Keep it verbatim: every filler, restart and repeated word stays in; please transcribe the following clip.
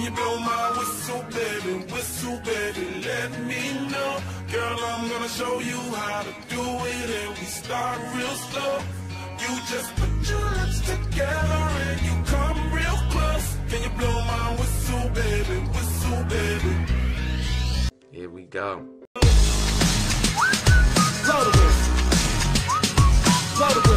you blow my whistle, baby, whistle, baby, let me know. Girl, I'm gonna show you how to do it, and we start real slow. You just put your lips together and you come real close. Can you blow my whistle, baby, whistle, baby? Here we go. Blow the whistle. Blow the whistle.